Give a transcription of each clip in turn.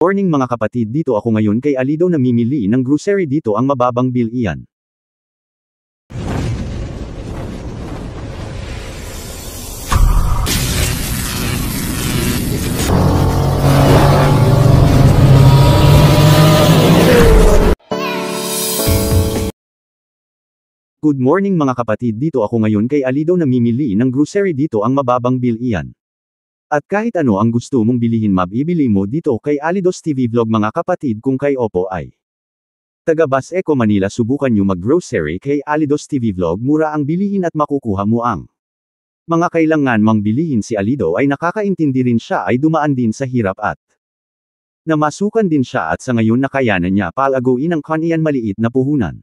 Morning mga kapatid, dito ako ngayon kay Alido namimili ng grocery dito ang mababang bill iyan. Good morning mga kapatid, dito ako ngayon kay Alido namimili ng grocery dito ang mababang bill iyan. At kahit ano ang gusto mong bilihin mabibili mo dito kay Alidos TV Vlog mga kapatid. Kung kay Opo ay taga Bas Eco Manila, subukan nyo mag-grocery kay Alidos TV Vlog. Mura ang bilihin at makukuha mo ang mga kailangan mang bilihin. Si Alido ay nakakaintindi rin siya, ay dumaan din sa hirap at namasukan din siya, at sa ngayon nakayanan niya palaguin ang kaniyan maliit na puhunan.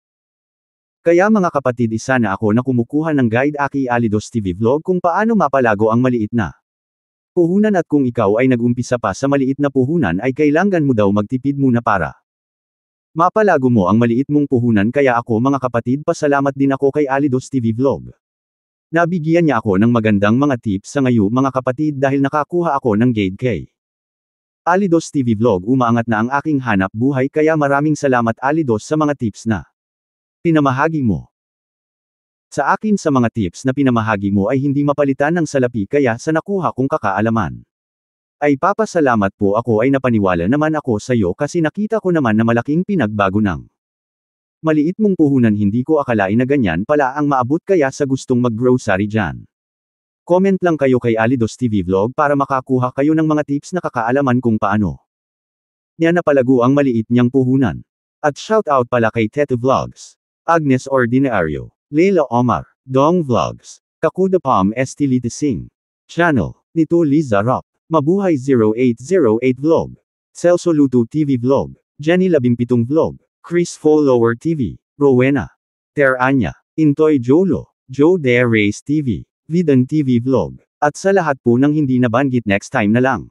Kaya mga kapatid, isa na ako na kumukuha ng guide aki Alidos TV Vlog kung paano mapalago ang maliit na puhunan. At kung ikaw ay nag-umpisa pa sa maliit na puhunan ay kailangan mo daw magtipid muna para mapalago mo ang maliit mong puhunan. Kaya ako mga kapatid, pasalamat din ako kay Alidos TV Vlog. Nabigyan niya ako ng magandang mga tips sa ngayon mga kapatid, dahil nakakuha ako ng guide kay Alidos TV Vlog. Umaangat na ang aking hanap buhay, kaya maraming salamat Alidos sa mga tips na pinamahagi mo sa akin. Sa mga tips na pinamahagi mo ay hindi mapalitan ng salapi, kaya sa nakuha kong kakaalaman ay papasalamat po ako. Ay napaniwala naman ako sa iyo kasi nakita ko naman na malaking pinagbago ng maliit mong puhunan. Hindi ko akalain na ganyan pala ang maabot, kaya sa gustong mag-grocery dyan, comment lang kayo kay Alidos TV Vlog para makakuha kayo ng mga tips na kakaalaman kung paano niya napalago ang maliit niyang puhunan. At shout out pala kay Tete Vlogs, Agnes Ordinario, Leila Omar, Dong Vlogs, Kakuda Palm Estilita Singh Channel, Nito Liza Rock, Mabuhay 0808 Vlog, Celso Luto TV Vlog, Jenny 17 Vlog, Chris Follower TV, Rowena, Teranya, Intoy Jolo, Joe De Reyes TV, Vidan TV Vlog, at sa lahat po ng hindi nabanggit, next time na lang.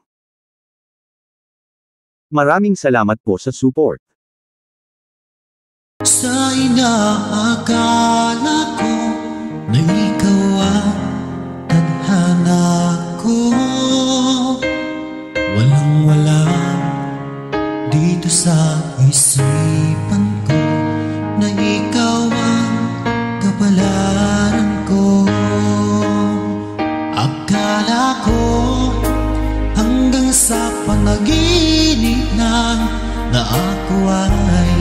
Maraming salamat po sa support. Sa inaakala ko na ikaw ang tadhana ko, walang-wala dito sa isipan ko na ikaw ang kapalaran ko. Akala ko hanggang sa panaginip lang na ako ay